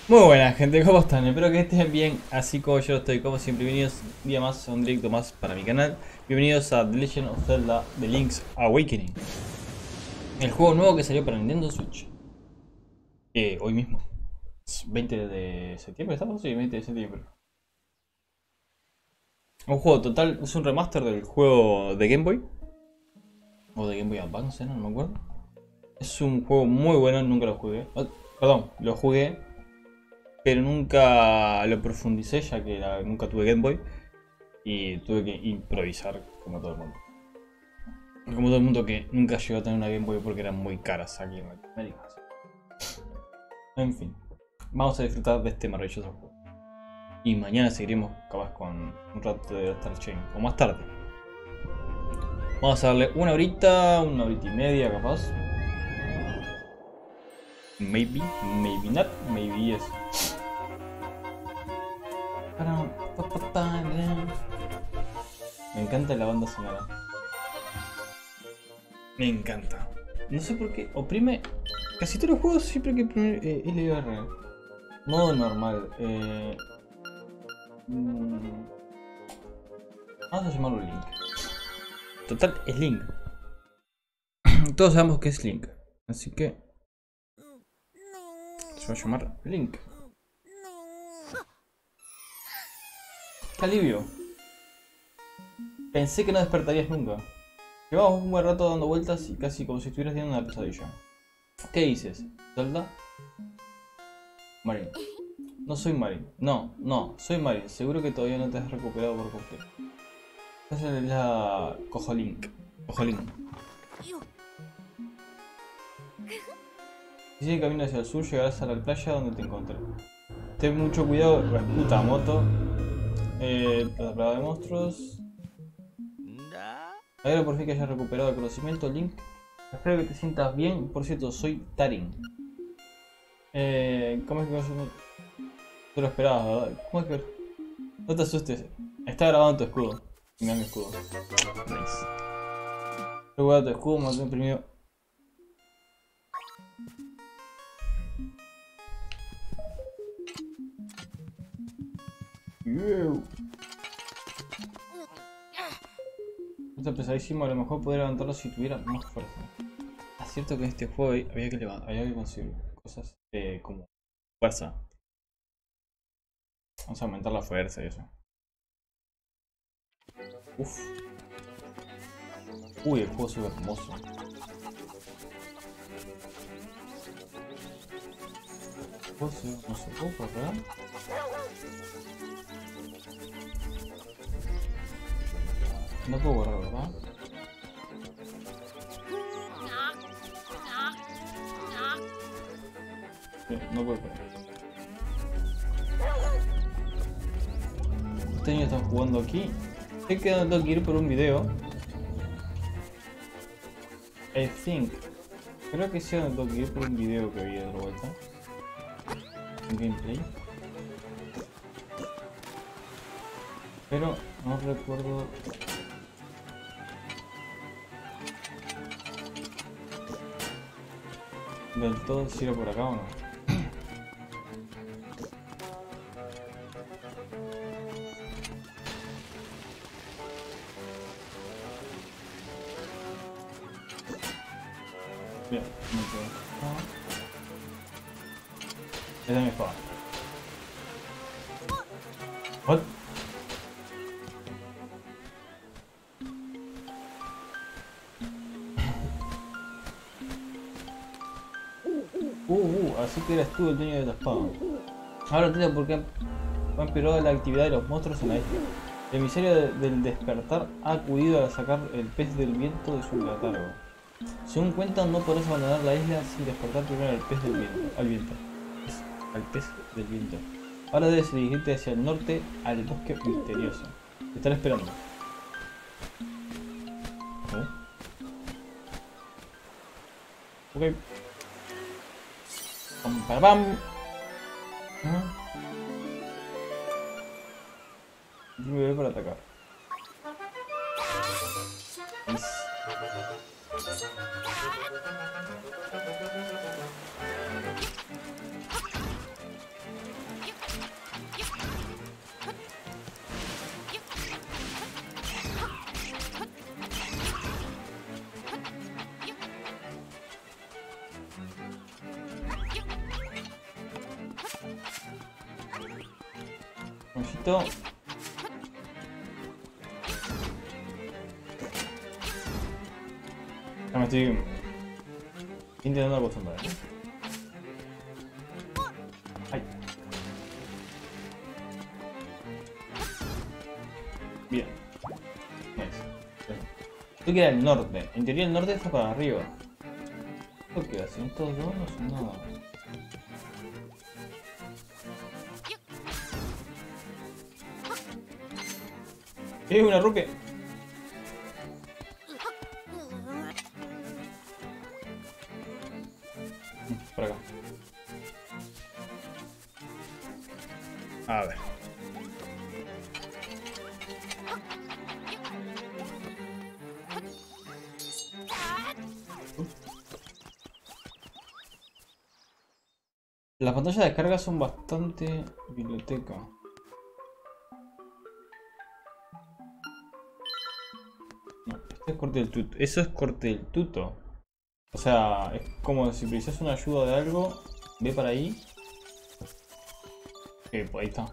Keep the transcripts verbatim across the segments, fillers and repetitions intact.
Muy buenas gente, ¿cómo están? Espero que estén bien, así como yo estoy, como siempre. Bienvenidos un día más a un directo más para mi canal. Bienvenidos a The Legend of Zelda The Link's Awakening, el juego nuevo que salió para Nintendo Switch. Eh, hoy mismo, veinte de septiembre, ¿estamos? Sí, veinte de septiembre. Un juego total, es un remaster del juego de Game Boy. O de Game Boy Advance, no, no me acuerdo. Es un juego muy bueno, nunca lo jugué. Oh, perdón, lo jugué, pero nunca lo profundicé ya que la- nunca tuve Game Boy. Y tuve que improvisar como todo el mundo. Como todo el mundo que nunca llegó a tener una Game Boy porque eran muy caras aquí en Latinoamérica. En fin, vamos a disfrutar de este maravilloso juego. Y mañana seguiremos capaz con un rato de Star Chain, o más tarde. Vamos a darle una horita, una horita y media capaz. Maybe, maybe not, maybe yes. Me encanta la banda sonora. Me encanta. No sé por qué. Oprime. Casi todos los juegos siempre hay que poner eh, L R. Modo normal. Eh, mm, vamos a llamarlo Link. Total, es Link. Todos sabemos que es Link. Así que se va a llamar Link. ¡Qué alivio! Pensé que no despertarías nunca. Llevamos un buen rato dando vueltas y casi como si estuvieras teniendo una pesadilla. ¿Qué dices? ¿Zelda? Marin. No soy Marin. No, no, soy Marin. Seguro que todavía no te has recuperado por completo. Esa es la Cojolink. Cojolink. Si sigues camino hacia el sur, llegarás a la playa donde te encontré. Ten mucho cuidado, puta moto. Eh, plata de monstruos. Me alegro por fin que hayas recuperado el conocimiento, Link. Espero que te sientas bien. Por cierto, soy Tarin. Eh, ¿Cómo es que no te lo esperabas, verdad? ¿Cómo es que.? No te asustes. Está grabado en tu escudo. Mira mi escudo. Nice. Recuerda tu escudo, me lo he imprimido. Yeah. Está pesadísimo, a lo mejor podría levantarlo si tuviera más fuerza. Es cierto que en este juego había que, levantar, había que conseguir cosas eh, como fuerza. Vamos a aumentar la fuerza y eso. Uff. Uy, el juego se ve hermoso. El juego se ve hermoso. ¿Puedo correr? No puedo correr, ¿verdad? Sí, no puedo correr. Este niño está jugando aquí. Sé que tengo que ir por un video. I think. Creo que sí tengo que ir por un video que vi de otra vuelta. Un gameplay. Pero no recuerdo. Del todo si era por acá o no. Bien, me quedo acá. Esa es mi espada. What? Uh, uh, así que eras tú el dueño de la espada. Ahora entiendo por qué ha empeorado la actividad de los monstruos en la isla. El emisario de- del despertar ha acudido a sacar el pez del viento de su letargo. Según cuentan, no podrás abandonar la isla sin despertar primero al pez del viento. Al viento. Al pez del viento. Ahora debes dirigirte hacia el norte al bosque misterioso. Te estaré esperando. ¿Eh? Ok. Pam, pam, pam. ¿Ah? Un bebé para atacar. Nice. Conejito. Ya me estoy intentando acostumbrar. Ay. Bien. Nice. Esto queda al norte. En teoría el norte está para arriba. ¿Esto qué hace? ¿Estos dos no son nada? ¡Eh! ¡Una rupia! Por acá. A ver. Las pantallas de descarga son bastante biblioteca. No, este es corte del tuto. Eso es corte del tuto. O sea, es como si precisas una ayuda de algo, ve para ahí. Ok, pues ahí está.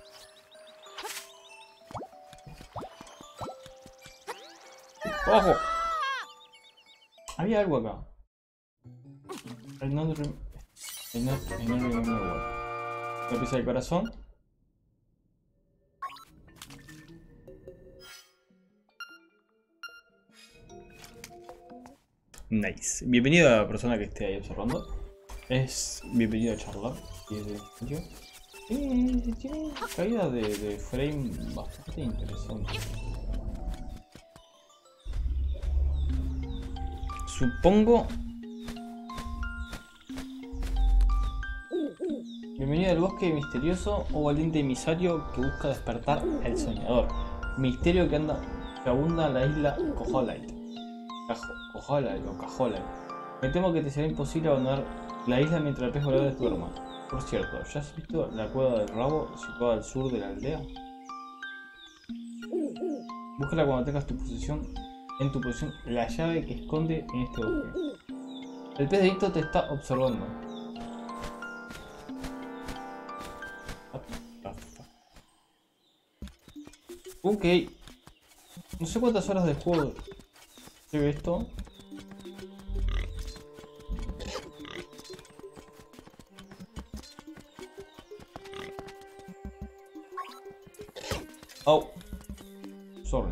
¡Ojo! Había algo acá. El no remember what. La pieza del corazón. Nice. Bienvenido a la persona que esté ahí observando. Es bienvenido a charlar. Y es de yo. Tiene, tiene caída de, de frame bastante interesante. Supongo. Bienvenido al bosque misterioso o valiente emisario que busca despertar al soñador. Misterio que anda que abunda en la isla Koholite. Koholite o Koholite. Me temo que te será imposible abandonar la isla mientras el pez volador duerma. Por cierto, ¿ya has visto la cueva del rabo situada al sur de la aldea? Búscala cuando tengas tu posición, en tu posición la llave que esconde en este bosque. El pez de Víctor te está observando. Ok. No sé cuántas horas de juego lleve esto. Oh. Sorry.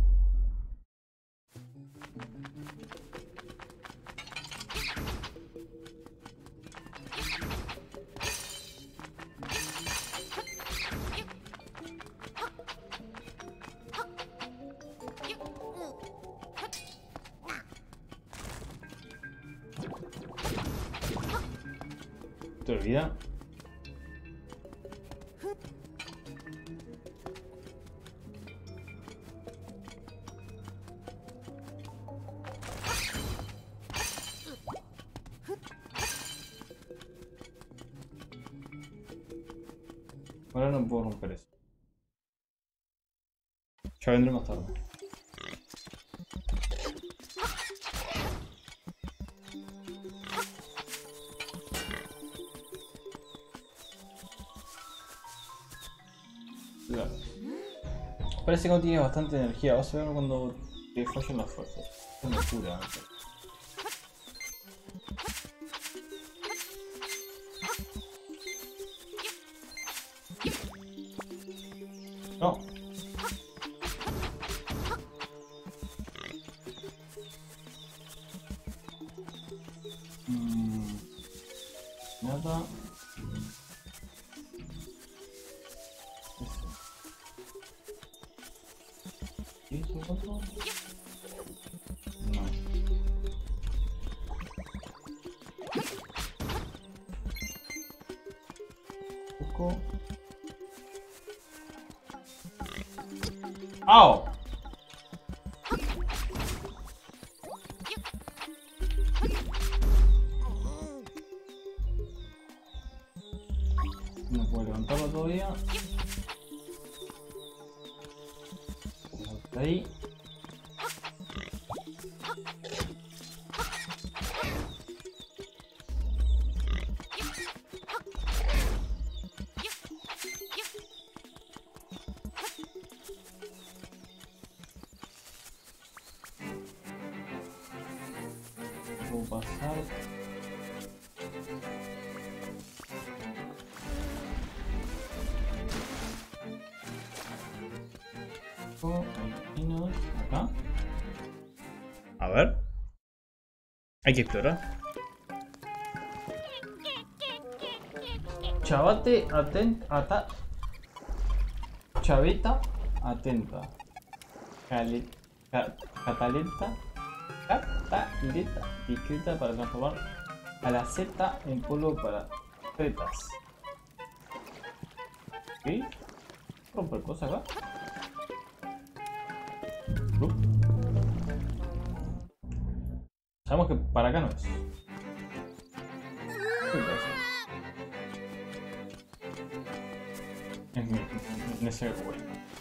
¿Te olvida? Ahora no puedo romper eso. Ya vendré más tarde. Claro. Parece que no tiene bastante energía. Vas a ver cuando te fallen las fuerzas. Es una locura. No. Mm, nada. ¿Y eso otro? No. Poco. ¡Au! No puedo levantarlo todavía. Hasta ahí. puedo pasar. Aquí no, acá. A ver. Hay que explorar. Chavate, atenta, ata. Chaveta, atenta. Cali, ca, cataleta, cataleta, discreta para transformar a la Z en polvo para fetas. ¿Ok? Romper cosas acá. Uh. Sabemos que para acá no es. Es mi, en ese güey.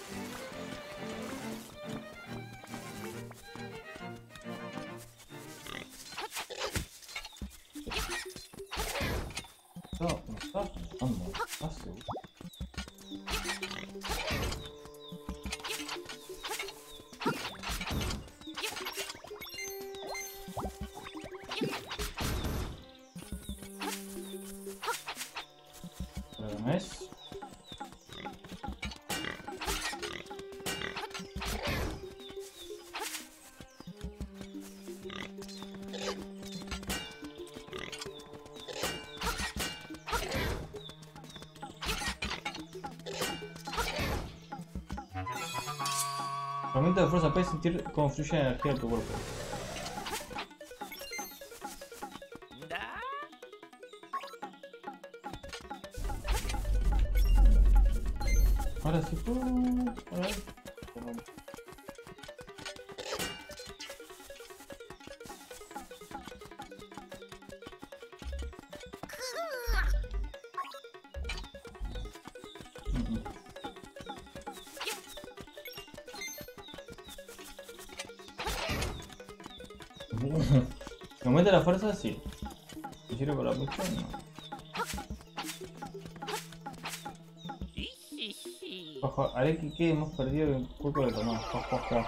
No, me está asustando. Fácil. Pero no es. Aumento de fuerza, puedes sentir cómo fluye la energía de tu cuerpo. Ahora sí puedo... A ver. ¿Me aumenta la fuerza? Sí. ¿Me sirve para mucho? No. Ojo, haré que quede más perdido que el cuerpo de tomar. Ojo, ojo.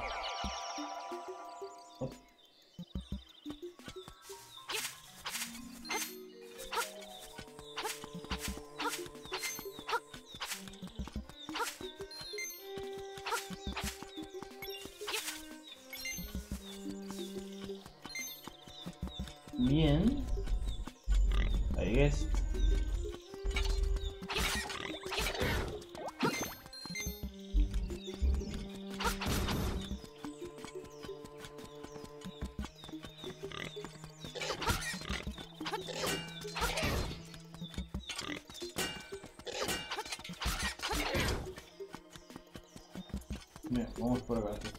Bien. Ahí es. Bien, vamos por acá. ¿Sí?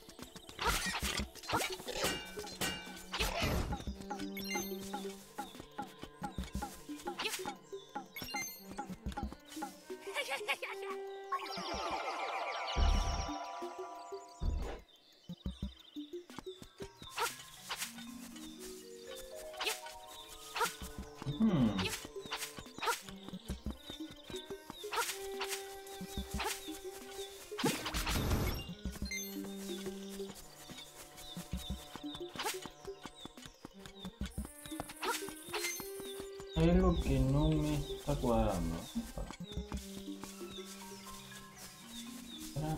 Hmm. Hay algo que no me está cuadrando. Para.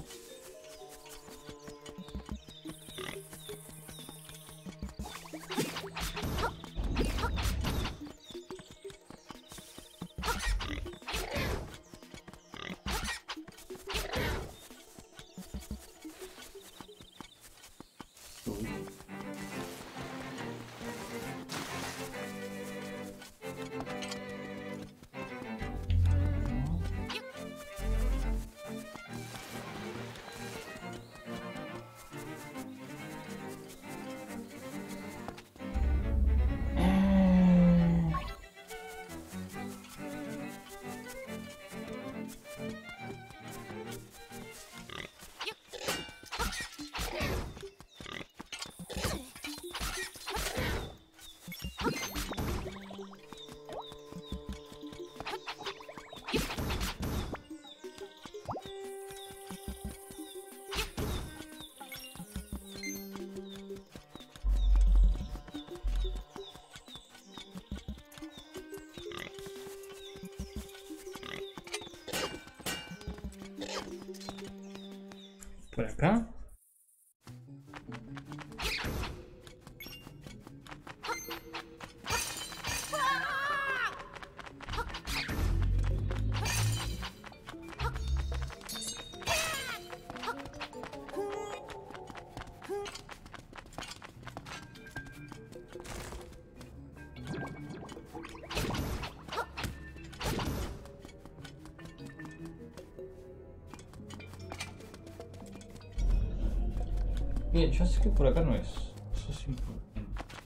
Por acá. Bien, yo sé que por acá no es. Eso es importante.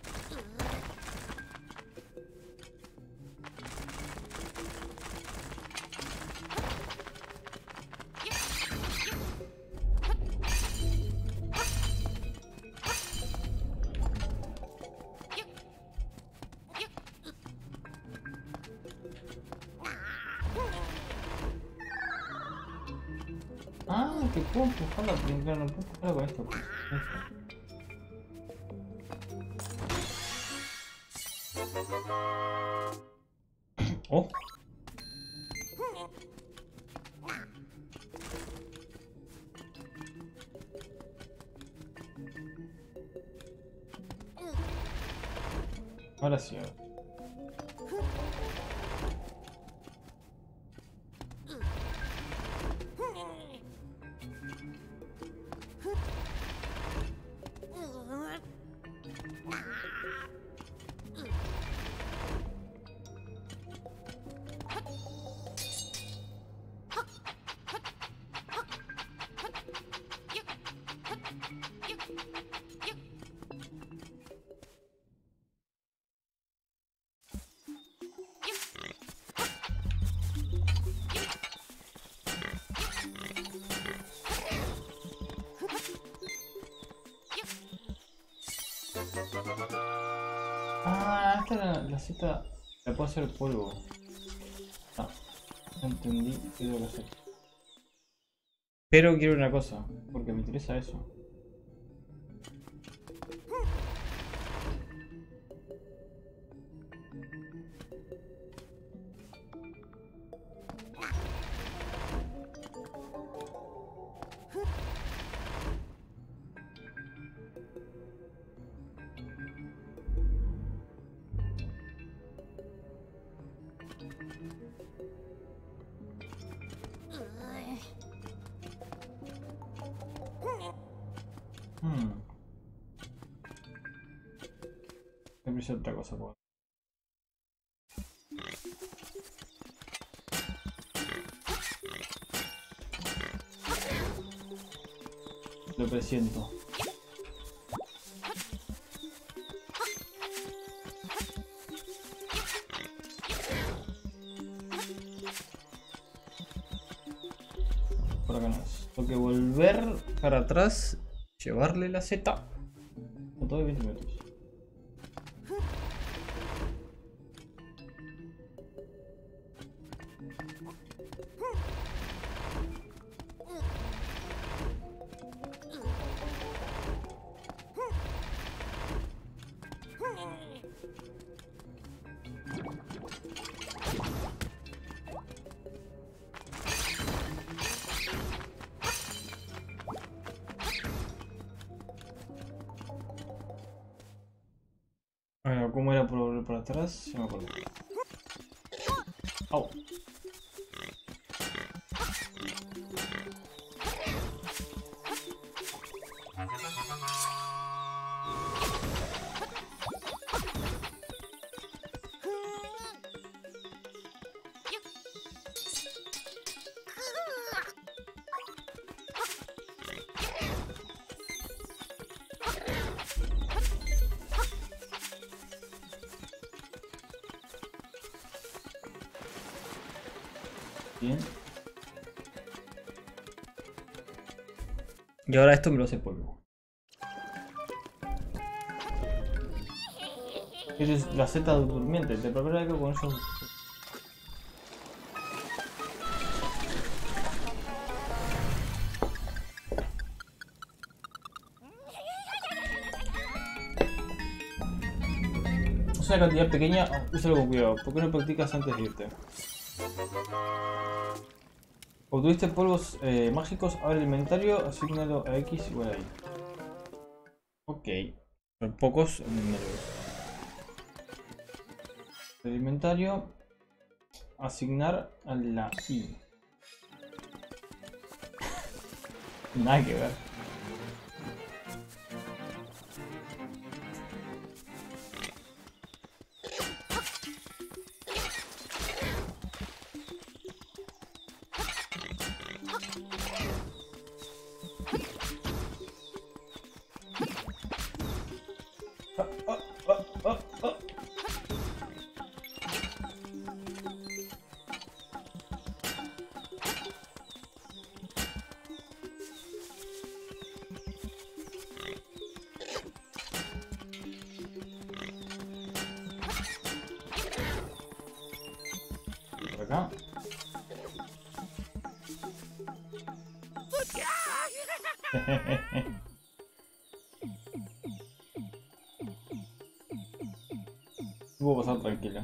Ah, que puedo empujarla, pero claro, no puedo empujarla con esto. Oh. Ahora sí, ahora. Ah, esta era la cita. La puedo hacer polvo. Ah, no entendí qué tengo que hacer. Pero quiero una cosa, porque me interesa eso. Hmm. Me parece otra cosa. Por... Lo presiento. Por acá no es. Tengo que volver para atrás, llevarle la Z. A todo de veinte metros. Bueno, ¿cómo era por volver para atrás? Se me acuerdo. Au. Bien. Y ahora esto me lo hace polvo. Esa es la Z durmiente, te preparo algo con ellos. Es una cantidad pequeña, úsalo con cuidado. ¿Por qué no practicas antes de irte? Obtuviste polvos eh, mágicos, abre el inventario, asignalo a X igual a Y. Ok, son pocos números. El inventario, asignar a la Y. Nada que ver. Acá. Puedo pasar tranquila.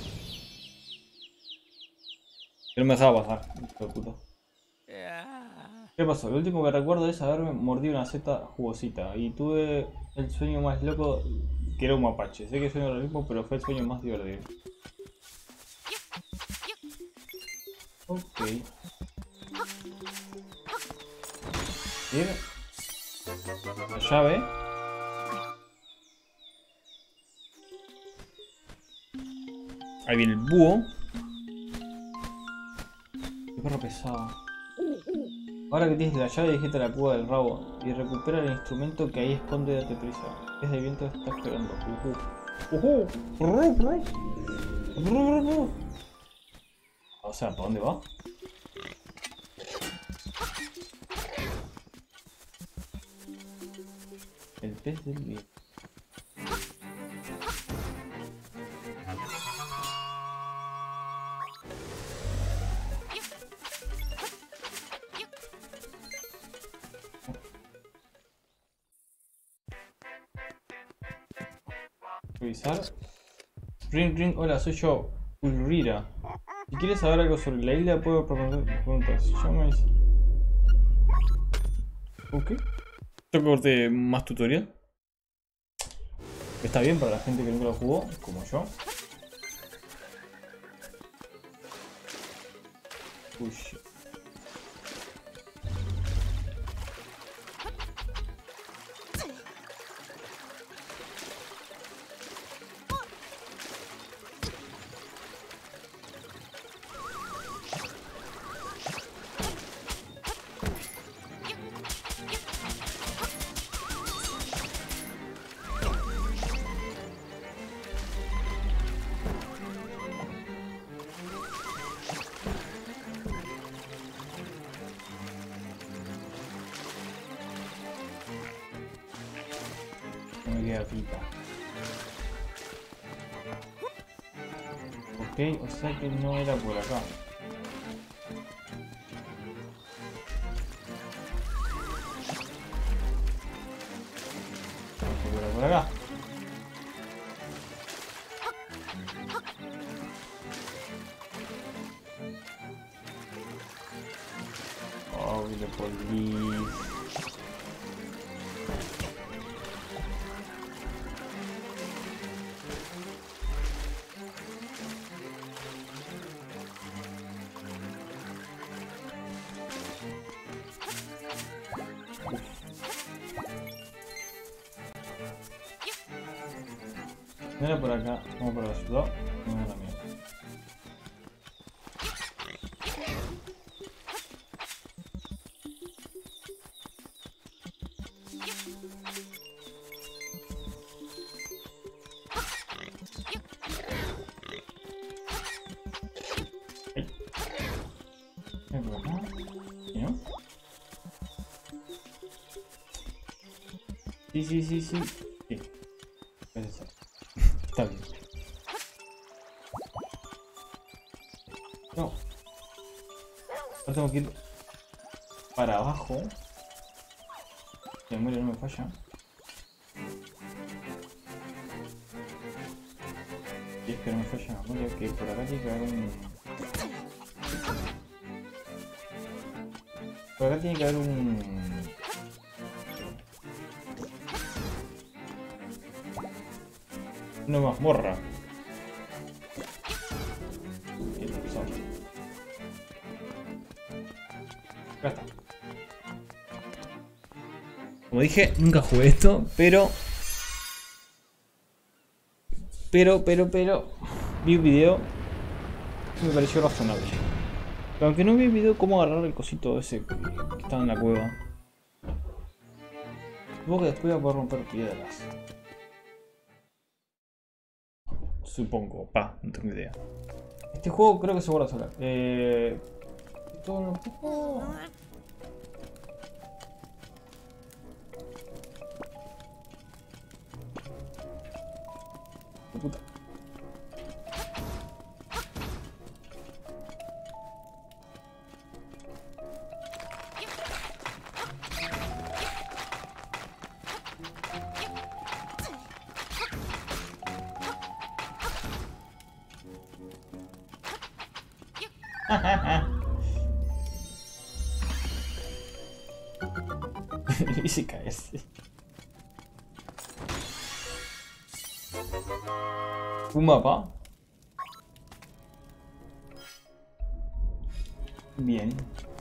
Él me dejaba pasar, hijo de puta. ¿Qué pasó? Lo último que recuerdo es haberme mordido una seta jugosita y tuve el sueño más loco que era un mapache. Sé que suena lo mismo, pero fue el sueño más divertido. Ok. Bien. La llave. Ahí viene el búho. Qué perro pesado. Ahora que tienes la llave, dijiste la púa del rabo y recupera el instrumento que ahí esconde, date prisa. Es de viento que está esperando. Uh -huh. Uh -huh. O sea, ¿para dónde va? El pez del viento. Revisar. Ring ring, hola, soy yo, Ulrira. Si quieres saber algo sobre la isla, puedo proponer preguntas. Yo me dice. Ok. Tengo corte más tutorial. Está bien para la gente que nunca lo jugó, como yo. Uy. No me queda pipa. Ok, o sea que no era por acá. Era por acá. Oh, the police. No era por acá, vamos para la ciudad. No era la mierda. Ay. Ven por acá. ¿Y no? Sí, sí, sí, sí. Sí. Es eso. Está bien. No. Ahora tengo que ir para abajo. La memoria no me falla. Y es que no me falla la memoria, que por acá tiene que haber un... Por acá tiene que haber un... una mazmorra. Acá está. Como dije, nunca jugué esto, pero... Pero, pero, pero... Vi un video y me pareció razonable. Pero aunque no vi el video cómo agarrar el cosito ese que, que estaba en la cueva. Supongo que después voy a poder romper piedras. Supongo, pa, no tengo idea. Este juego creo que se guarda sola. Eh... Esto no... Oh. Puta. Y si caes. Un mapa. Bien.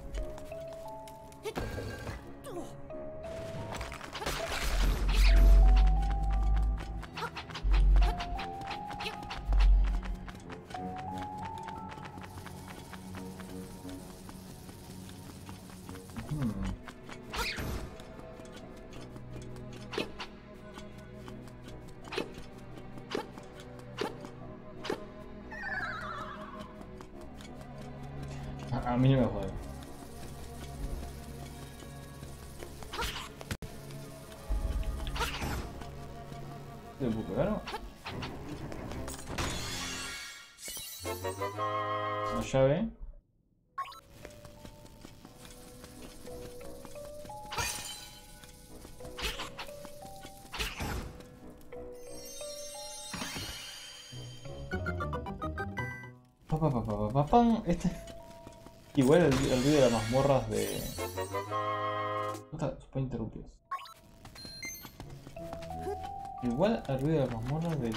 A mí no me jode. ¿Le puedo pegar? Una llave. Pa, pa, pa, pa, pa, pam. Este... Igual el, el vídeo de las mazmorras de... Puta, se puede interrumpir. Igual al vídeo de las mazmorras de...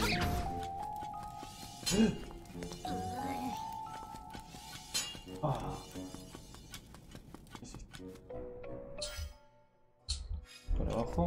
Ah. ¿Qué es esto? Por abajo.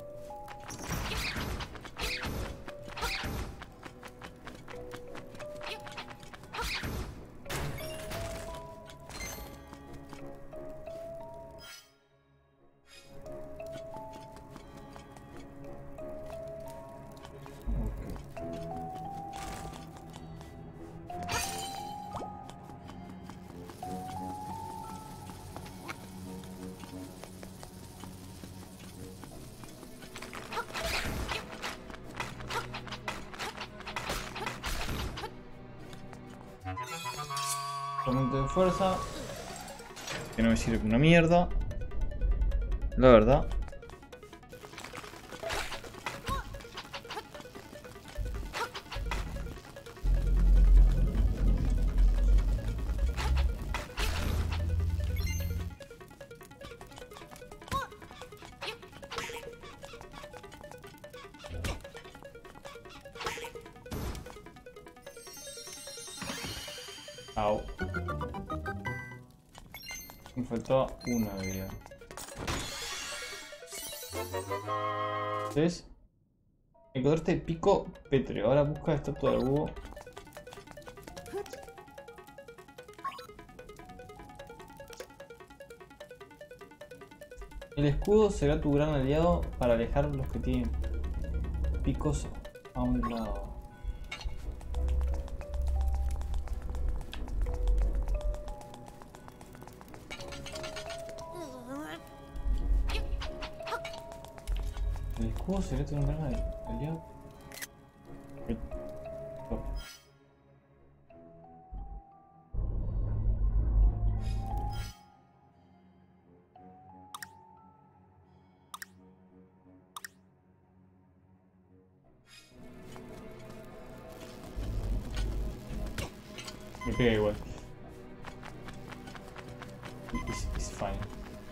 Aumento de fuerza. Que no me sirve una mierda. La verdad. Au. Me faltaba una de vida. ¿Ves? Encontraste el pico pétreo. Ahora busca estatua del búho. El escudo será tu gran aliado para alejar a los que tienen picos a un lado. El escudo será tu gran aliado. Me pega igual. It's, it's fine.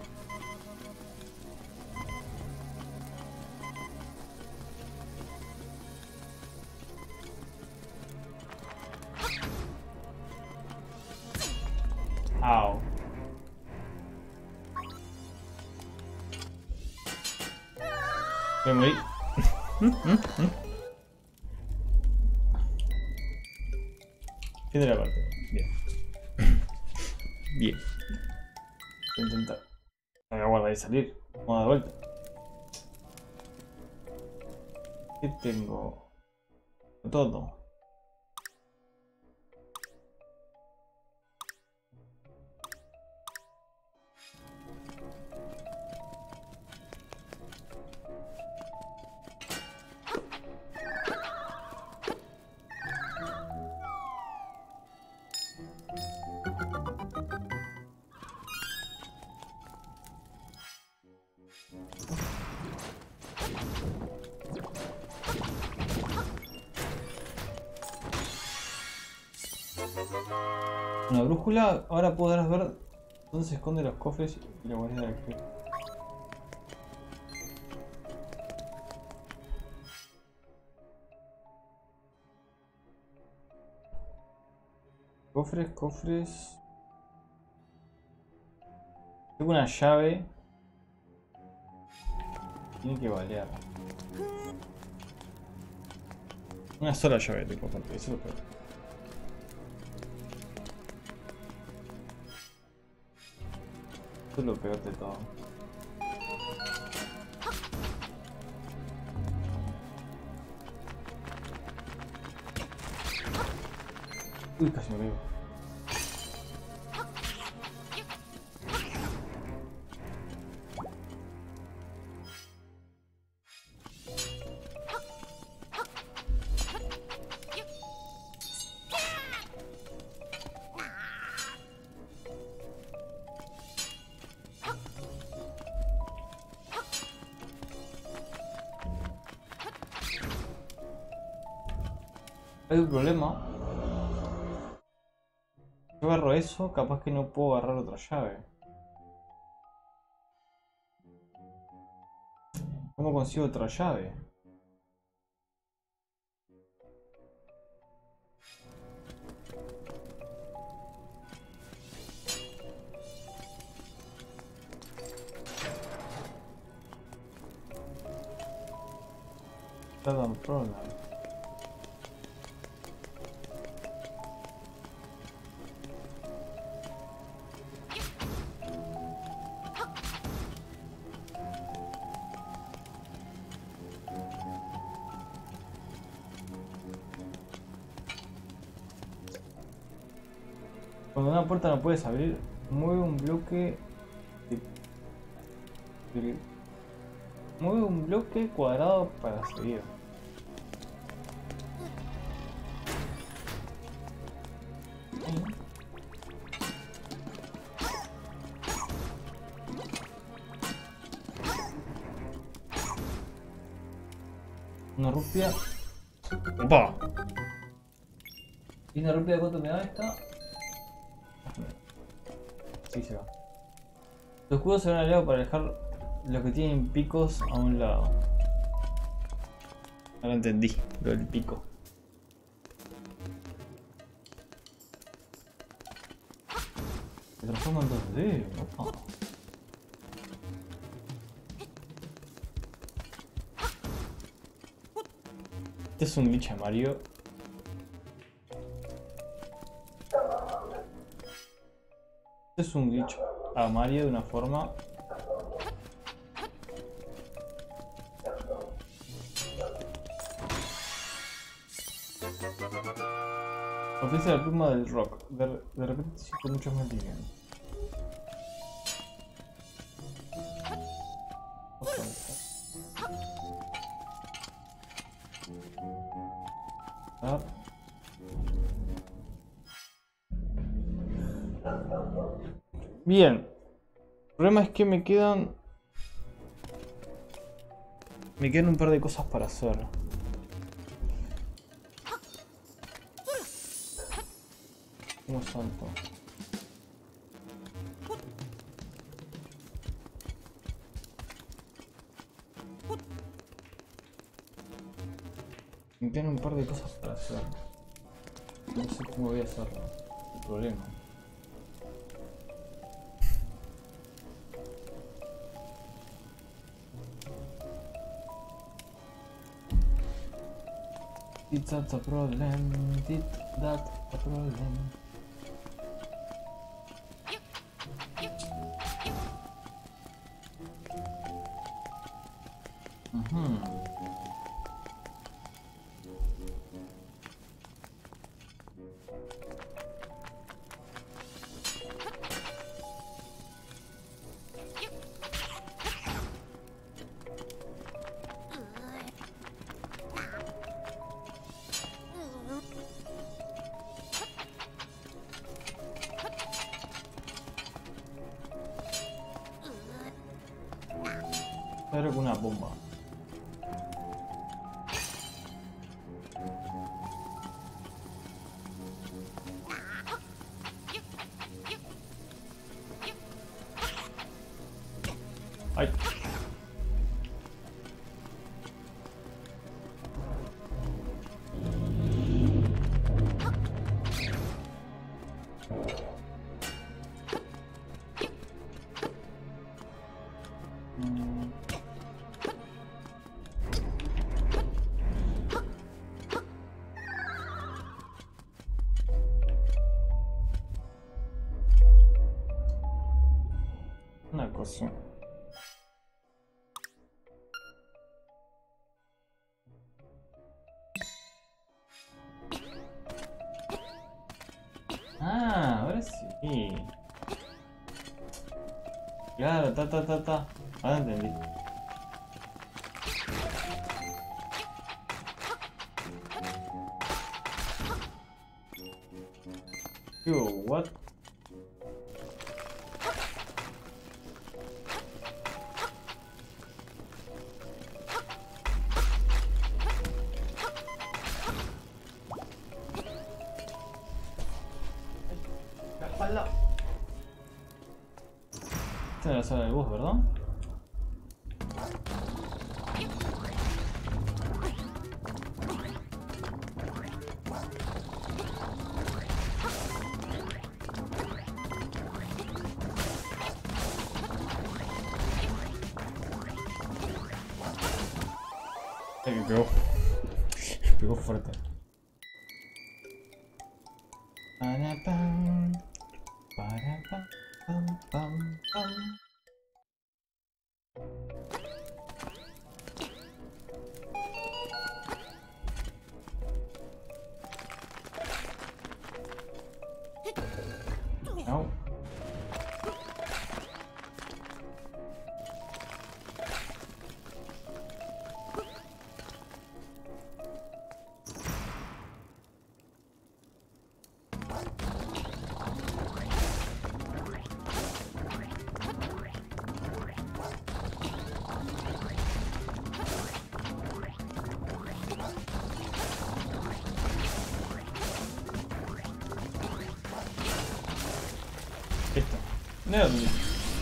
Me morí. Fin de la parte. Bien. Bien. Voy a intentar. Me voy a guardar y salir. Vamos a dar vuelta. ¿Qué tengo? Todo. Una brújula, ahora podrás ver dónde se esconden los cofres y la guardia de acceso. Cofres, cofres. Tengo una llave. Tiene que balear. Una sola llave tengo, porque eso es lo peor. Eso es lo peor de todo. Uy, casi me pego. Hay un problema. Yo agarro eso, capaz que no puedo agarrar otra llave. ¿Cómo consigo otra llave? That's a problem. Cuando una puerta no puedes abrir, mueve un bloque de, de- mueve un bloque cuadrado para seguir. Una rupia. ¡Opa! ¿Y una rupia de cuánto me da esta? Ahí se va. Los escudos se van aliados para dejar los que tienen picos a un lado. Ahora entendí lo del pico. Se transforma en dos D. Opa. Este es un glitch a Mario. Este es un glitch a Mario de una forma. Ofrece la pluma del rock. De, de repente siento mucho más liviano. Ah. Bien. El problema es que me quedan... Me quedan un par de cosas para hacer. ¿Cómo salto? Me quedan un par de cosas para hacer. No sé cómo voy a hacerlo. El problema. It's not a problem. It's not a problem. Mhm. Pero con una bomba. Ay. Mm. Una cosa. Ah, ahora sí. Claro, ta ta ta ta. Ahora entendí. Yo, what? La espalda. Esta es la sala del bus, ¿verdad? Ay, me pegó. Me pegó fuerte. Para pam, para pam, pam, pam, pam. Chao. Listo. No era tuyo.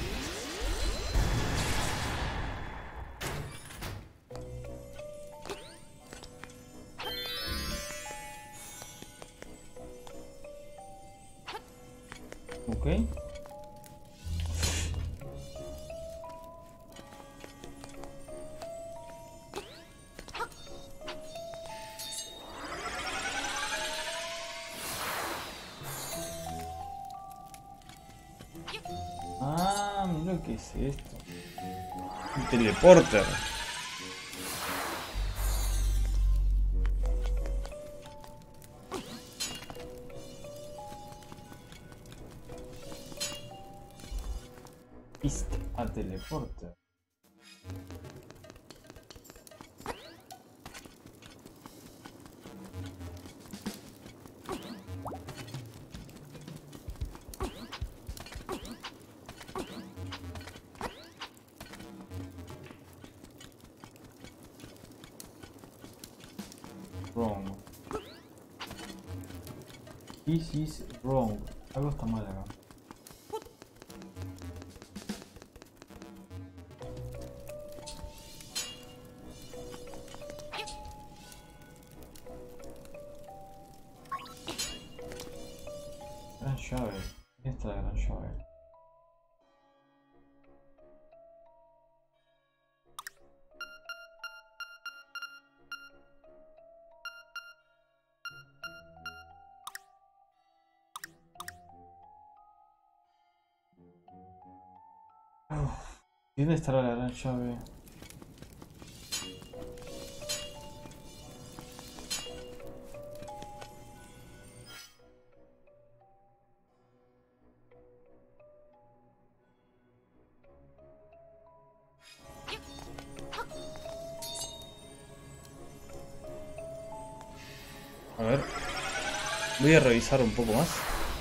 Ok. Ah, mira qué es esto. Un teleporter. Pista a teleporter. Wrong. This is wrong. Algo está mal acá. Gran llave. Esta es la gran llave. ¿Y dónde estará la gran llave? A ver. Voy a revisar un poco más.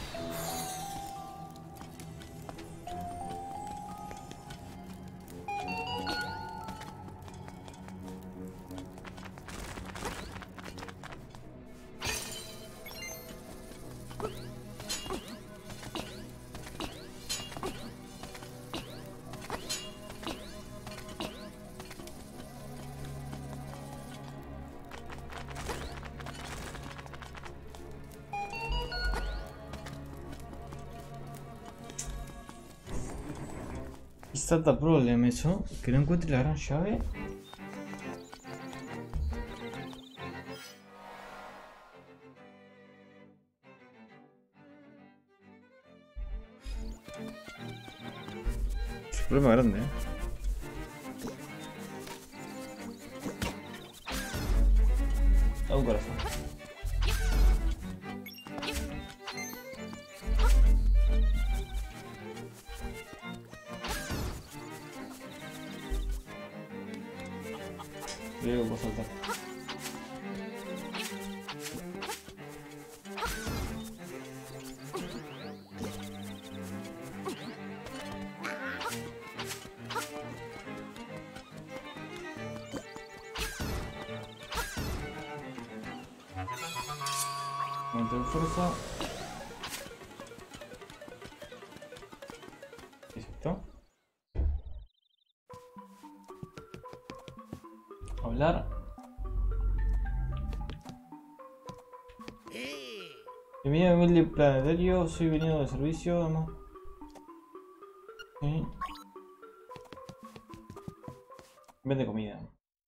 Está tan problema eso, que no encuentre la gran llave. Es un problema grande, eh. Da un corazón. Creo que puedo saltar. Aumento de fuerza. Listo. Hablar. Bienvenido a Humilde Planetario, soy venido de servicio, además. Sí. Vende comida.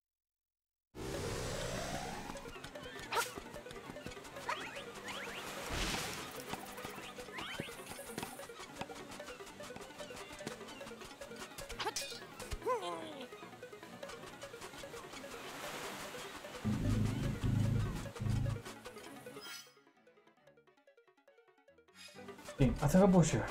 Bien, hasta acá puedo llegar.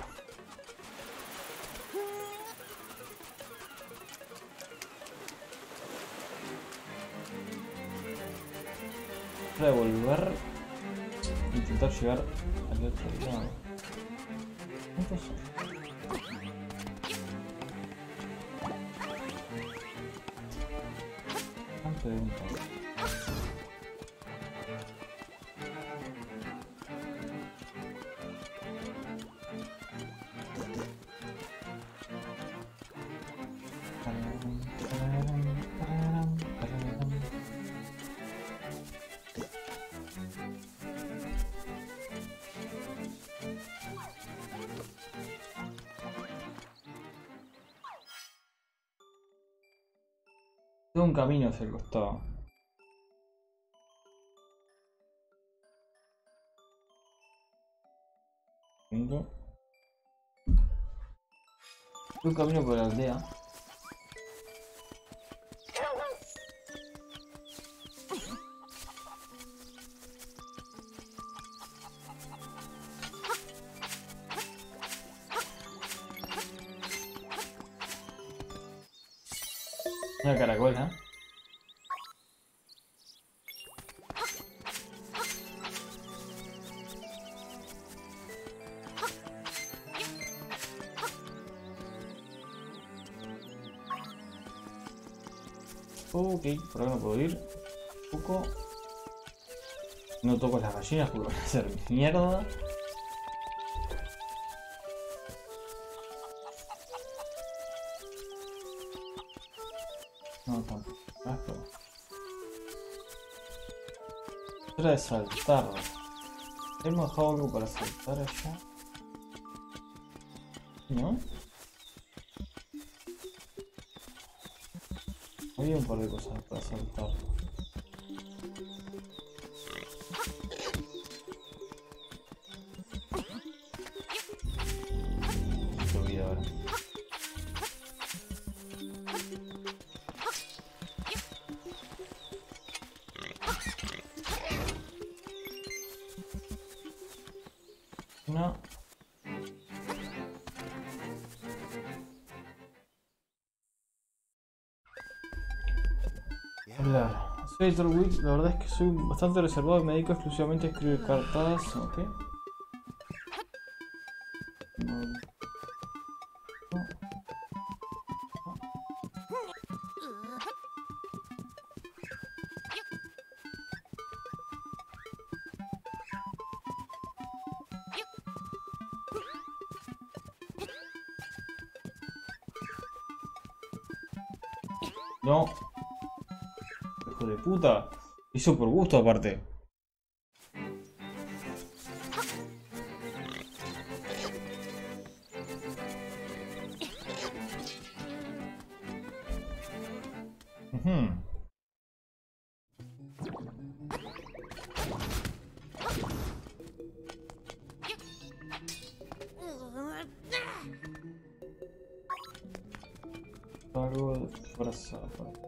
Para volver, intentar llegar al otro lado. ¿Cuántos son? ¿Cuánto de un paso? Todo un camino hacia el costado. Todo un camino por la aldea. Una caracola. Ok, por acá no puedo ir. Un poco. No toco las gallinas porque van a hacer mierda. No, tampoco. Esto. Hora de saltar. Hemos dejado algo para saltar allá. ¿No? Había un par de cosas para saltar. Se olvida ahora. Una. Hablar. Soy editor Wix, la verdad es que soy bastante reservado y me dedico exclusivamente a escribir cartas. Ok. No. Hijo de puta. Hizo por gusto aparte. Uh-huh. Algo de fuerza.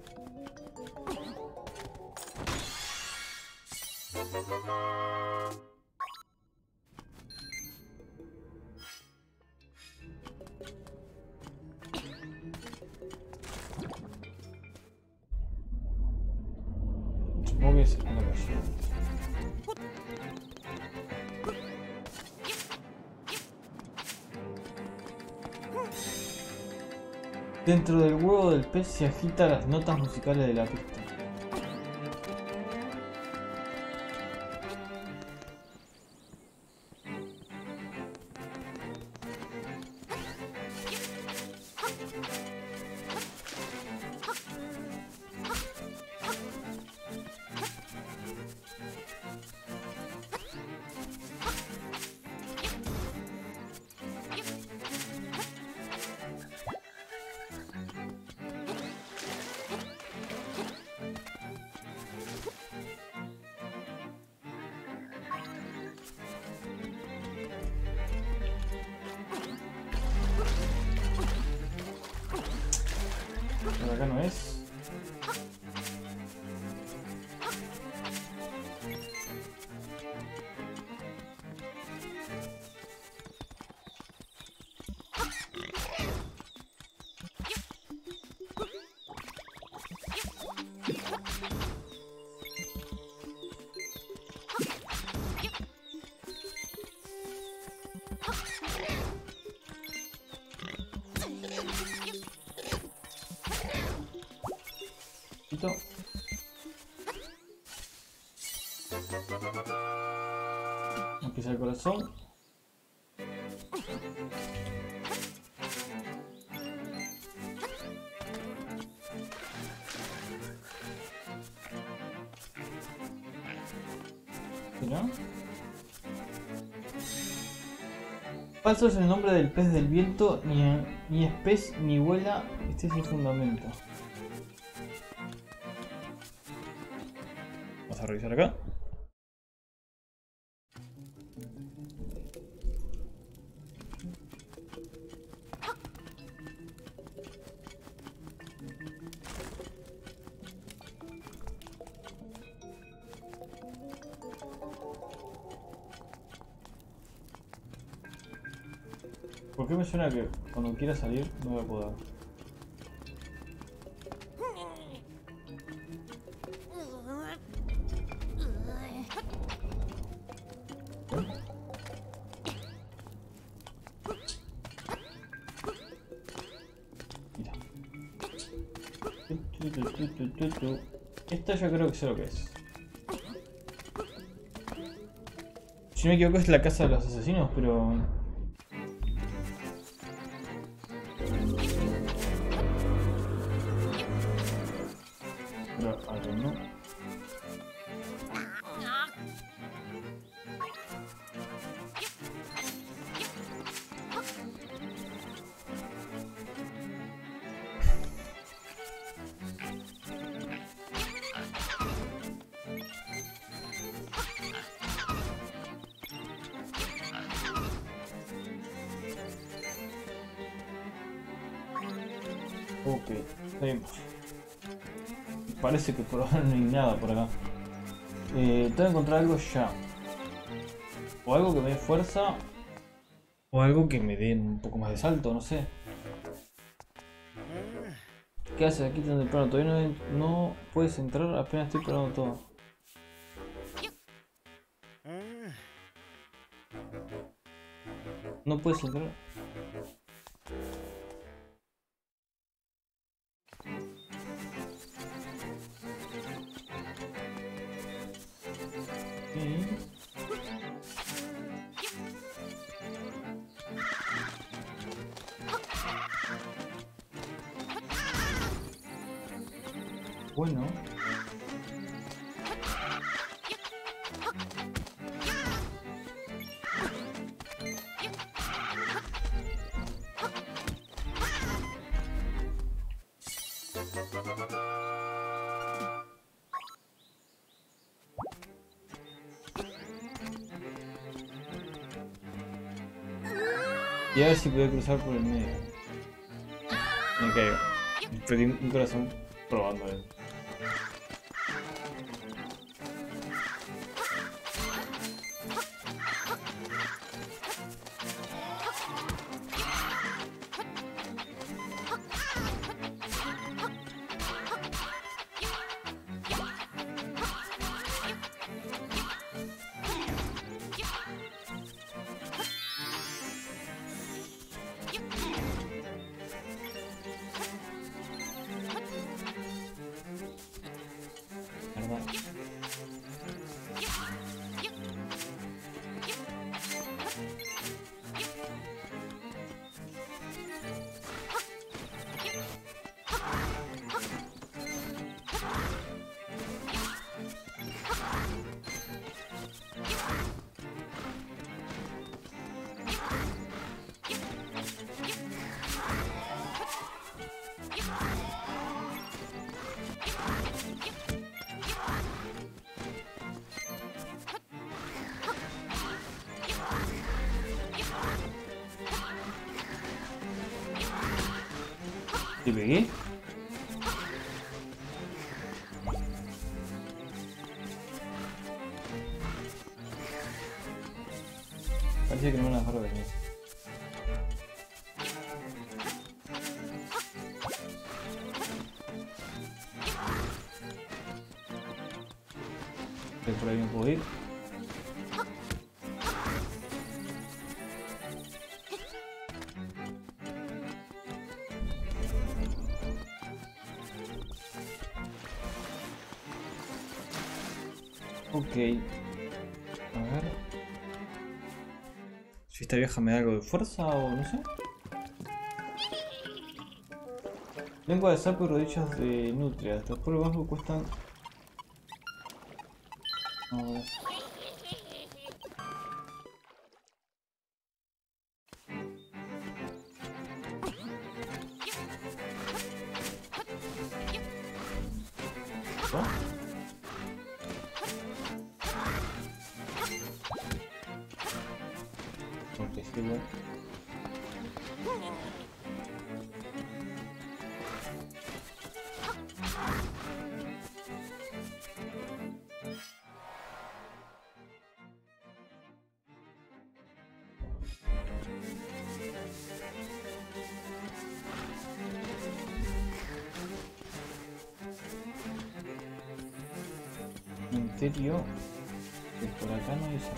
Supongo que es en la calle. Dentro del huevo del pez se agitan las notas musicales de la pista. Pero acá no es. Aquí está el corazón. ¿No? Falso es el nombre del pez del viento, ni, ni es pez ni vuela, este es el fundamento. Vamos a revisar acá. ¿Por qué me suena que cuando quiera salir no voy a poder? Mira. Esta yo creo que sé lo que es. Si no me equivoco es la casa de los asesinos, pero... Pero algo no. Ok, seguimos. Parece que por ahora no hay nada por acá. Eh, tengo que encontrar algo ya. O algo que me dé fuerza, O algo que me dé un poco más de salto, no sé. ¿Qué haces aquí tan temprano? Todavía no, no puedes entrar, apenas estoy probando todo. No puedes entrar. Sí. Bueno. Y a ver si puedo cruzar por el medio. Me caigo. Perdí un corazón probando él. ¿Verdad? ¿Te pegué? Parece que no me la dejaron venir. Por ahí no puedo ir. Ok. A ver. Si esta vieja me da algo de fuerza o no sé. Lengua de sapo y rodillas de nutria. Estos por bajo cuestan. A ver. ¿No? Porque sí, bueno. Cementerio. Que por acá no dice.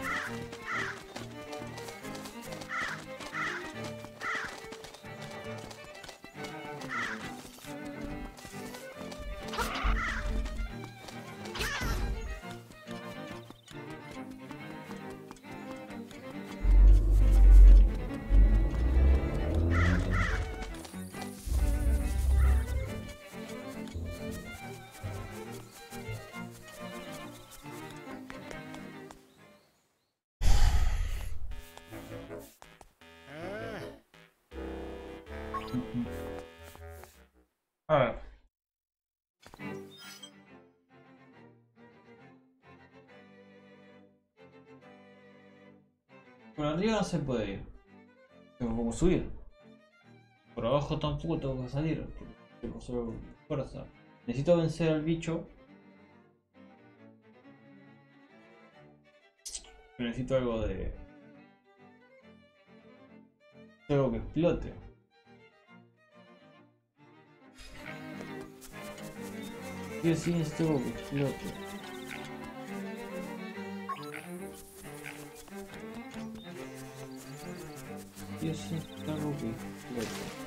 A ver. Por arriba no se puede ir. Tengo como subir. Por abajo tampoco tengo que salir. Porque tengo solo fuerza. Necesito vencer al bicho. Pero necesito algo de... Algo que explote. Sí o sí necesito algo que explote. Sí o sí necesito algo que explote.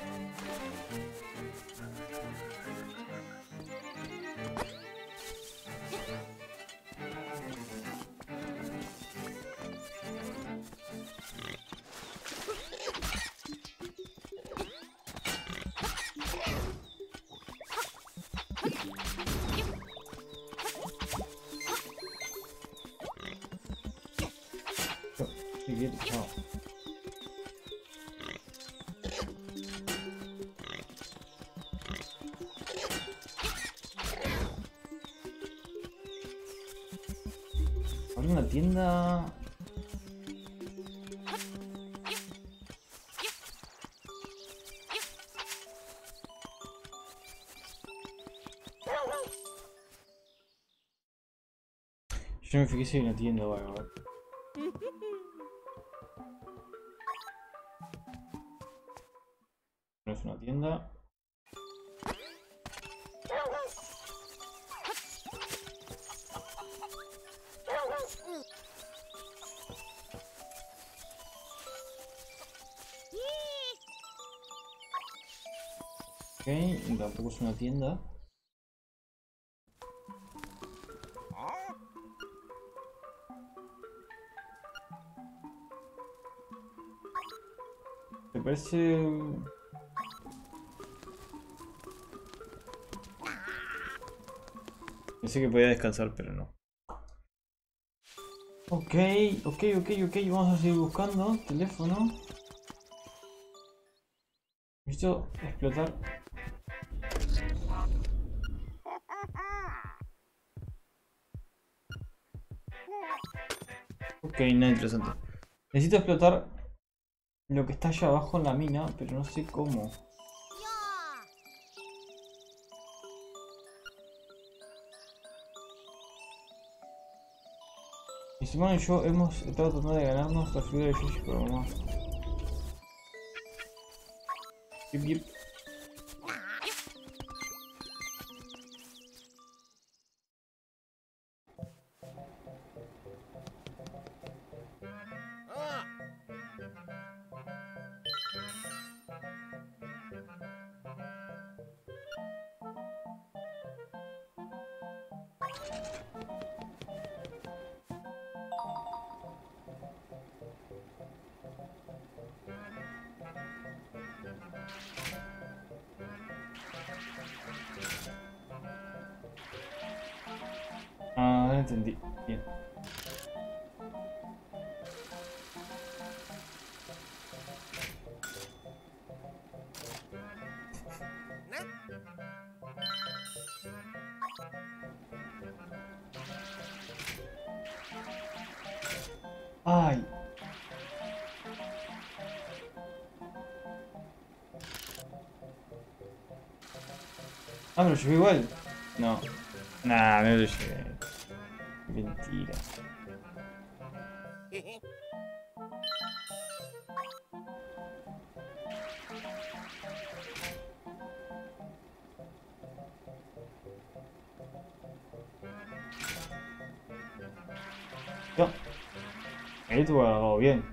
No. Ahora una tienda. Yo me fijé si hay una tienda o algo. A ver. No es una tienda. Ok, y tampoco es una tienda. Me parece... Pensé que podía descansar, pero no. Ok, ok, ok, ok, vamos a seguir buscando. Teléfono. Necesito explotar. Ok, nada interesante. Necesito explotar lo que está allá abajo en la mina, pero no sé cómo. Mi hermano y yo hemos estado tratando de ganarnos la figura de Yoshi por mamá. Yip, yip. Ah, ya entendí. Bien. Ay. Ah, me lo llevé igual. No. Nah, no lo llevé. Mentira. No. Ahí estuvo agarrado bien.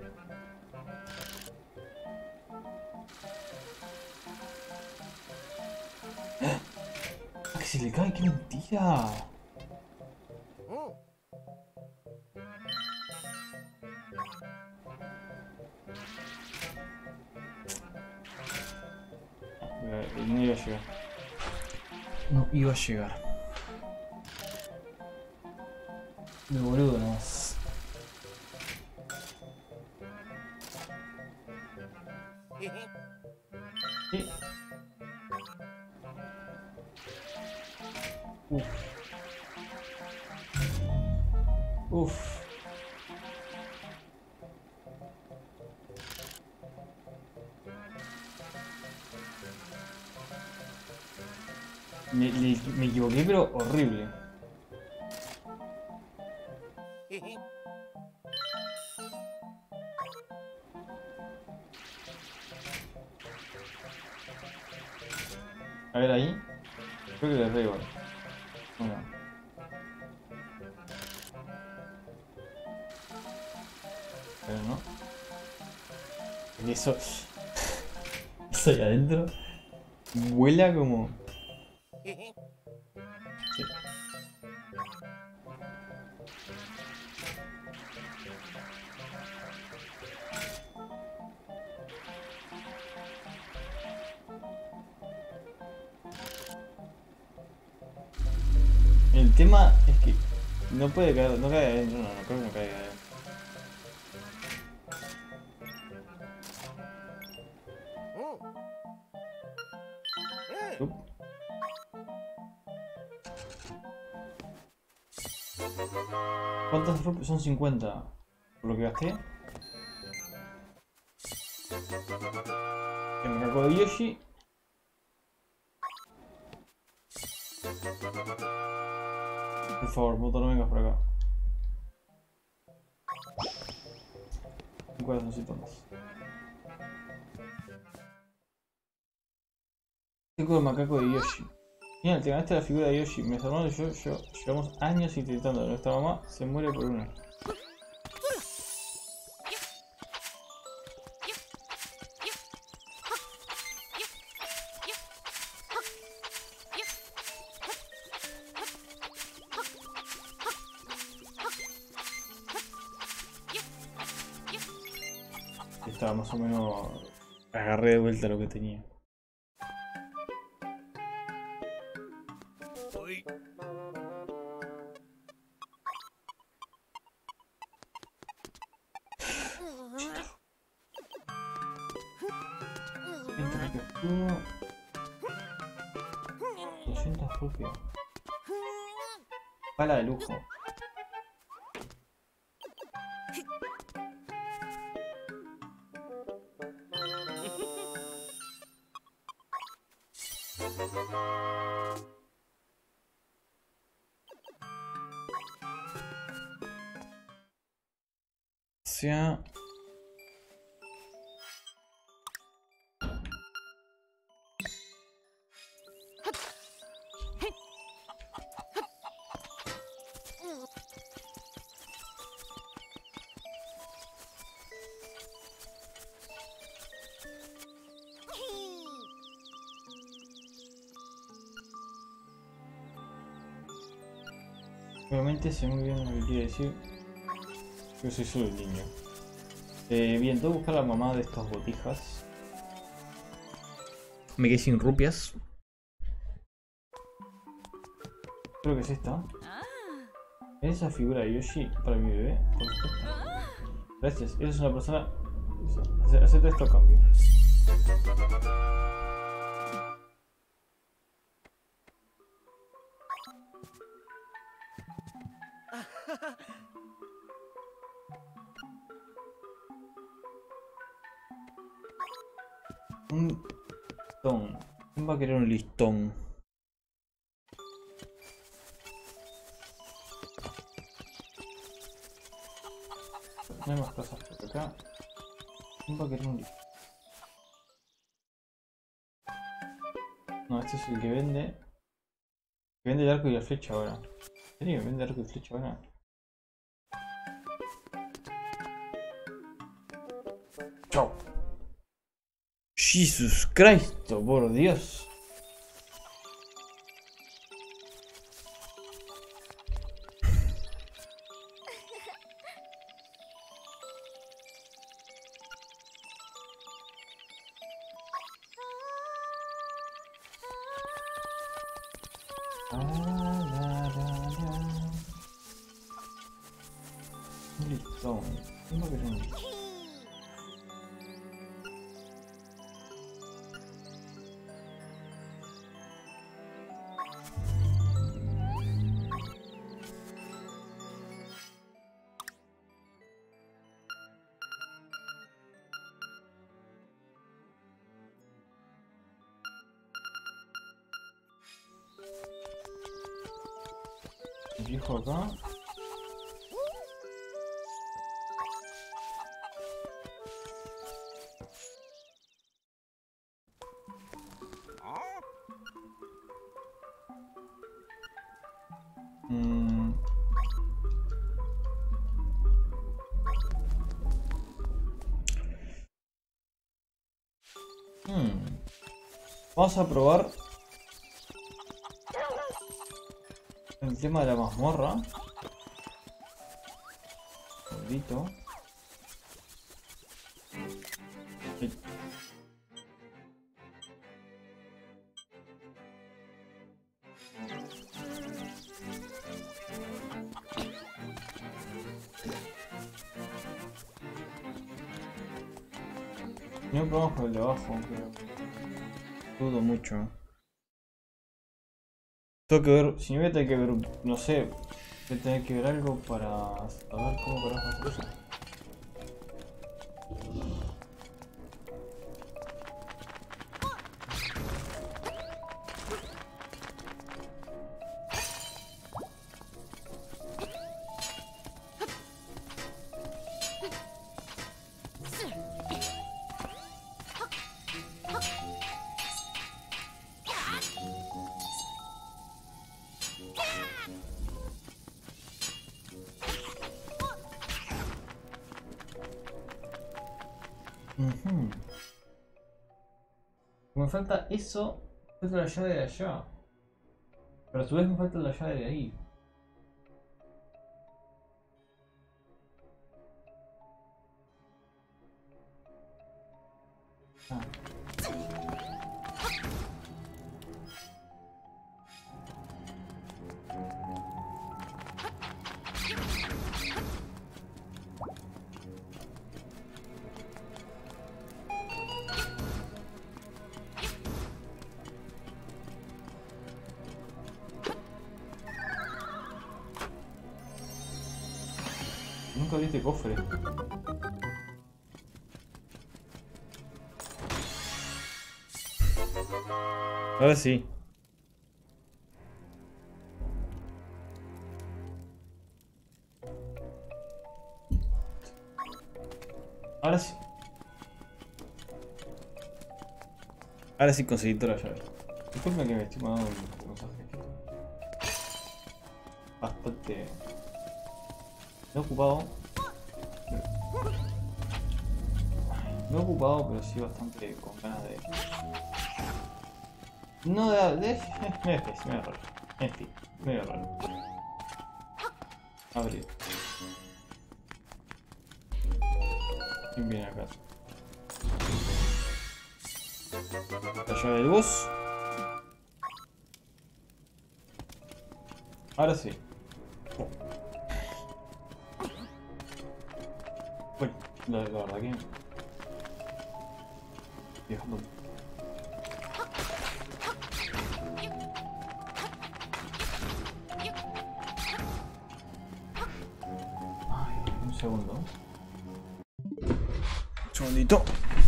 Ah, que se le cae, qué mentira. Eh, No iba a llegar. No iba a llegar. De boludo nomás. ¿Qué? Uf. Uf. Me, le- me equivoqué, pero horrible. A ver ahí. Creo que le rey igual. Bueno. Pero no. Y eso. Eso ahí adentro. Vuela como. Sí. El tema es que no puede caer, no cae adentro, no, no creo que no caiga adentro. Up. ¿Cuántas rupias? Son cincuenta. Por lo que gasté. El macaco de Yoshi. Por favor, puto, no vengas por acá. Un corazoncito más. Tengo el macaco de Yoshi. Genial, te ganaste la figura de Yoshi. Mis hermanos y yo, yo llevamos años intentando. Nuestra mamá se muere por una. Estaba más o menos. Agarré de vuelta lo que tenía. doscientos rupias. Pala de lujo. Sea... Obviamente sé muy bien lo que quiere decir. Yo soy solo el niño. Eh, bien, tengo que buscar a la mamá de estas botijas. Me quedé sin rupias. Creo que es esta. Esa figura de Yoshi para mi bebé, por supuesto. Gracias, eres una persona. Acepta esto a cambio. Un listón. ¿Quién va a querer un listón? No hay más cosas por acá. ¿Quién va a querer un listón? No, este es el que vende. Que vende el arco y la flecha ahora. ¿En serio? ¿Vende el arco y flecha ahora? Chao. Jesus Cristo, por Dios. Un listón. ¿Quién va a querer un listón? El viejo acá. Mm. Hmm. Vamos a probar el tema de la mazmorra. Maldito. No probamos por el de abajo, pero dudo mucho. Tengo que ver, si me voy a tener que ver, no sé, voy a tener que ver algo para saber cómo carajo hacer eso. Uh-huh. Me falta eso, me falta la llave de allá. Pero a su vez me falta la llave de ahí. Ah. Nunca vi este cofre. Ahora sí. Ahora sí. Ahora sí conseguí toda la llave. Disculpe que me estoy mandando un mensaje. Bastante... No ocupado. No ocupado, pero sí bastante con ganas de... No de... de... Me da me da raro. En fin, me da raro. Abrir. ¿Quién viene acá? La llave del boss. Ahora sí. Uy, la, la verdad que... Viajando. Ay, un segundo. Un segundito.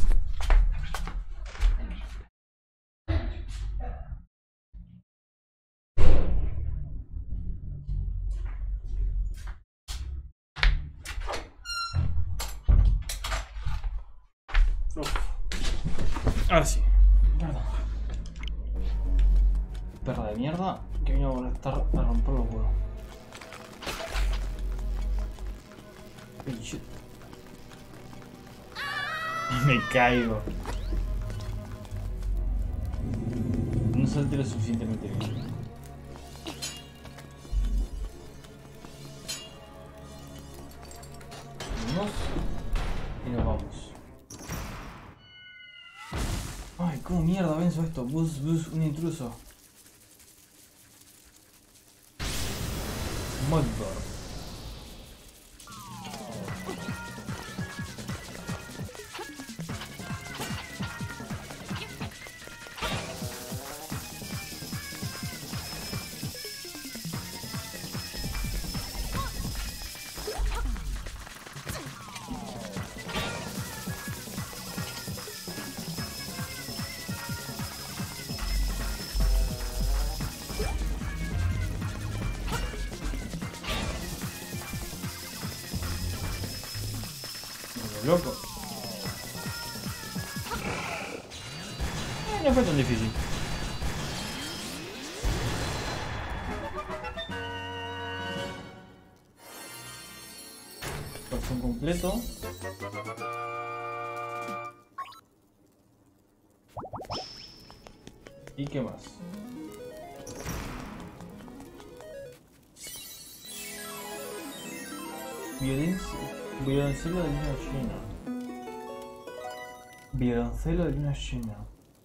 Ahora sí. Perdón. Perra de mierda que vino a molestar a romper los huevos. Hey, shit. Me caigo. No salté lo suficientemente bien. Vamos. Y nos vamos. Ay, cómo mierda venzo esto. Bus, bus, un intruso. Mother. Loco. Eh, no fue tan difícil. completo. ¿Y qué más? Violoncelo de luna llena. Violoncelo de luna llena.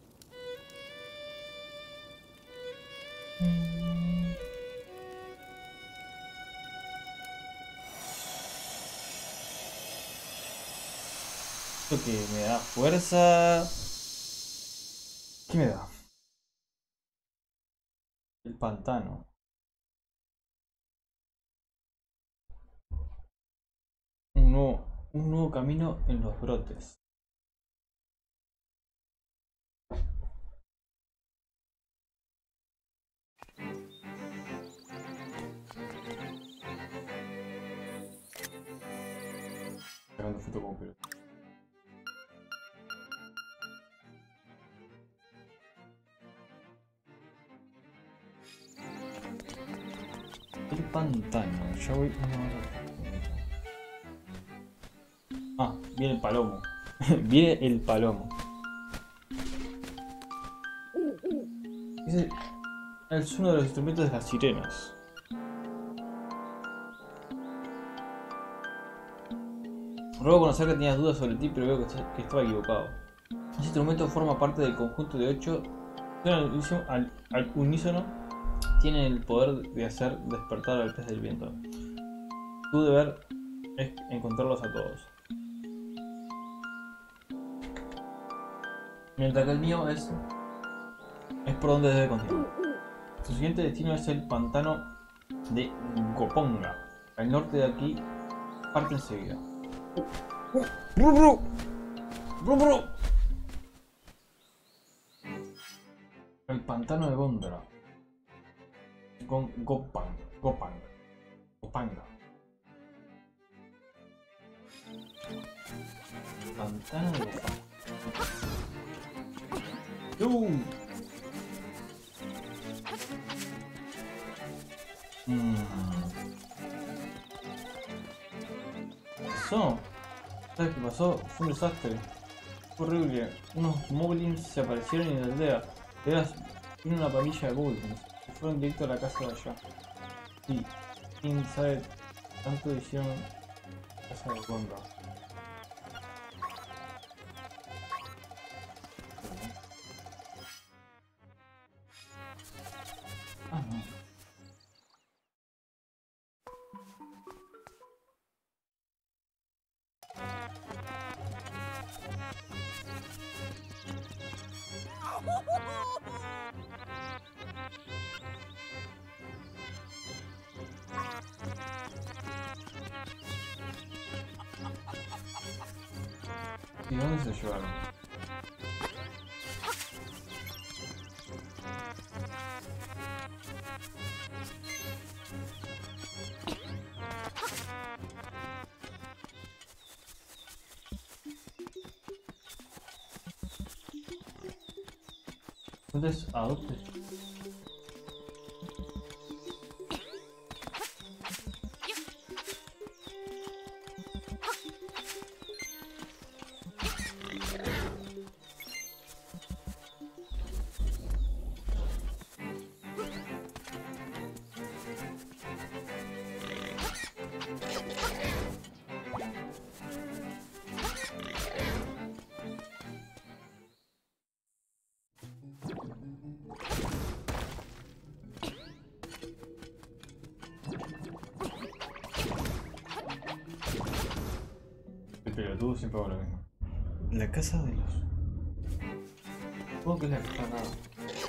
Esto que me da fuerza. ¿Qué me da? El pantano. Un nuevo, un nuevo camino en los brotes. Sacando foto como pelota. El pantano, ya voy una hora. Ah, viene el palomo. Viene el palomo. Ese es uno de los instrumentos de las sirenas. Ruego conocer que tenías dudas sobre ti, pero veo que, que estaba equivocado. Ese instrumento forma parte del conjunto de ocho. Al, al unísono, tiene el poder de hacer despertar al pez del viento. Tu deber es encontrarlos a todos. Mientras que el mío es, es por donde debe continuar. Su siguiente destino es el pantano de Goponga. Al norte de aquí, parte enseguida. ¡Bru, bru! ¡Bru, bru! El pantano de Gondra. Con Gopang. Gopang. Gopanga. Pantano de Gopang. ¡Uh! Mm. Eso. ¿Sabes qué pasó? Fue un desastre. Fue horrible. Unos moblins se aparecieron en la aldea. Eras tiene una pandilla de goblins. Se fueron directo a la casa de allá. Sí. ¿Quién sabe? Tanto hicieron casa de Gondra. Ah, no. ¿Y dónde se llevaron? Entonces, ¿a dónde? Pero tú siempre hago lo mismo. La casa de los... Supongo que es la que está al lado.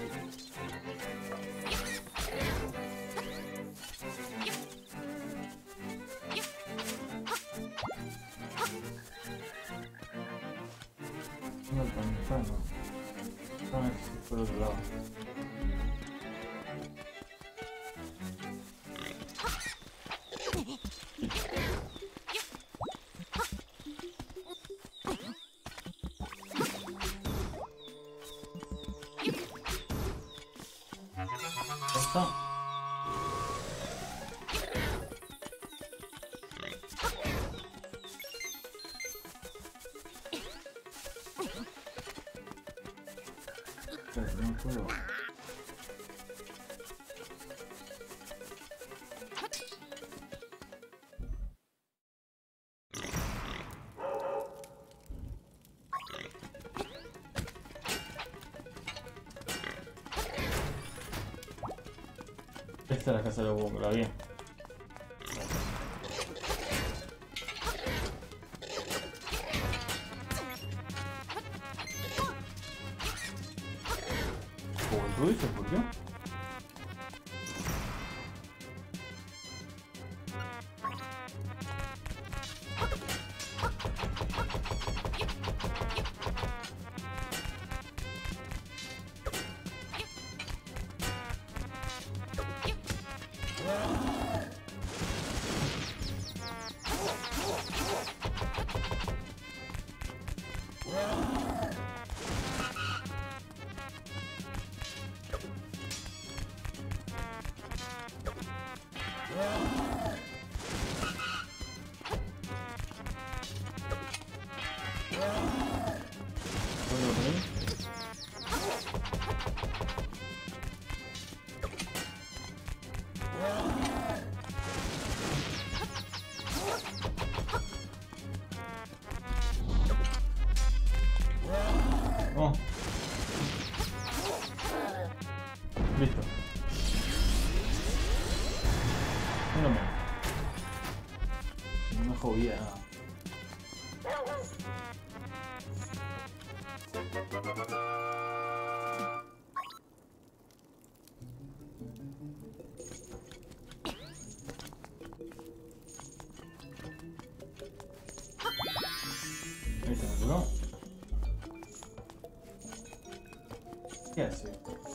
No, el pantano. No, es por otro lado. Está. Espera, no puedo. Esta es la casa de los bombos, bien. ¿Tú dices por qué? Oh. Listo. Uno menos. No jodía nada. Ahí se me curó. ¿Qué hace?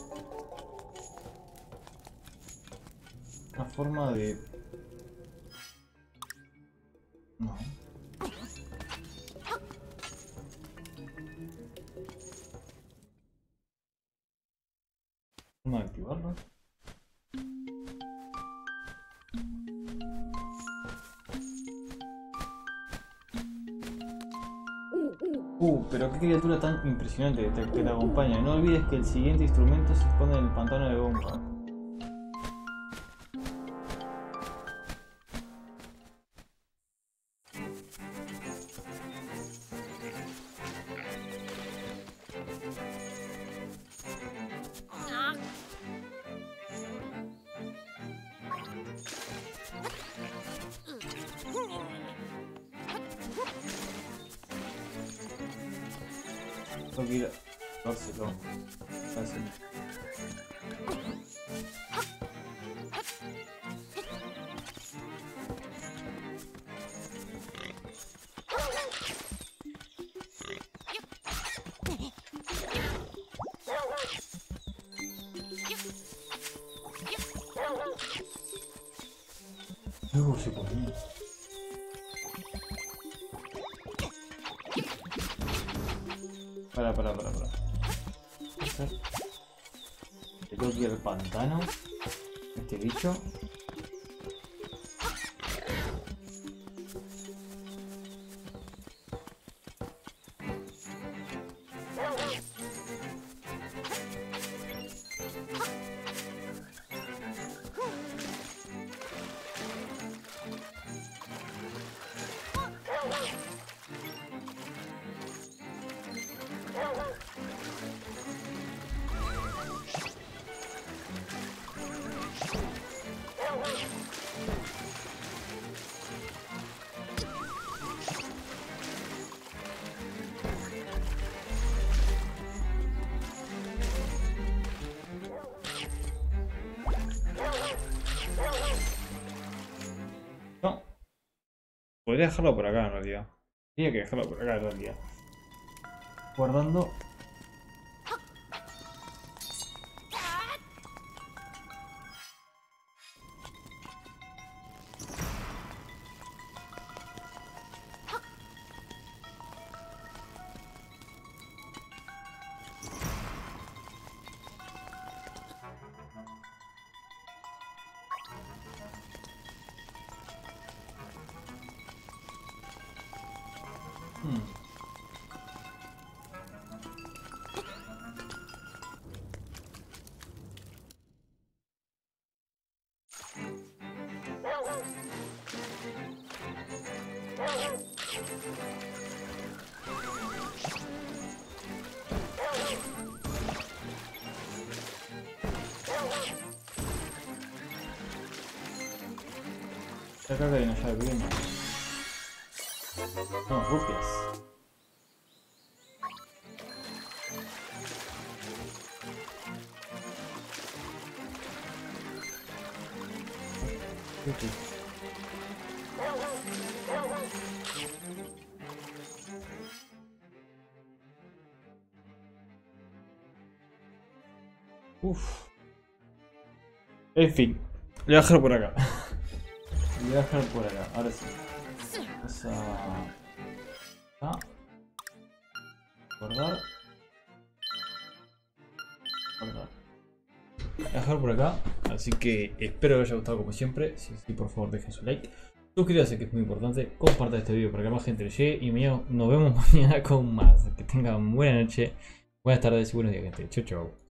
Una forma de... No. Forma de activarlo. Uh, pero qué criatura tan impresionante te- que te acompaña. No olvides que el siguiente instrumento se esconde en el pantano de Bomba. Tengo que ir a dárselo. Dárselo. Luego se ponía. Para, para, para, para. Le tengo que ir al pantano. Este bicho. No. Podría dejarlo por acá en realidad. Tenía que dejarlo por acá en realidad. Guardando. Hmm. acá hay una llave pequeña. No, rupias. Okay. Uf. En fin, le voy a dejar por acá. Le voy a dejar por acá, ahora sí. Vamos a... Ah. Guardar. Guardar. Voy a dejar por acá, así que espero que os haya gustado como siempre. Si sí, por favor dejen su like. Suscríbanse, que es muy importante. Compartan este video para que más gente le llegue. Y mañana nos vemos mañana con más. Que tengan buena noche, buenas tardes y buenos días, gente. Chau, chau.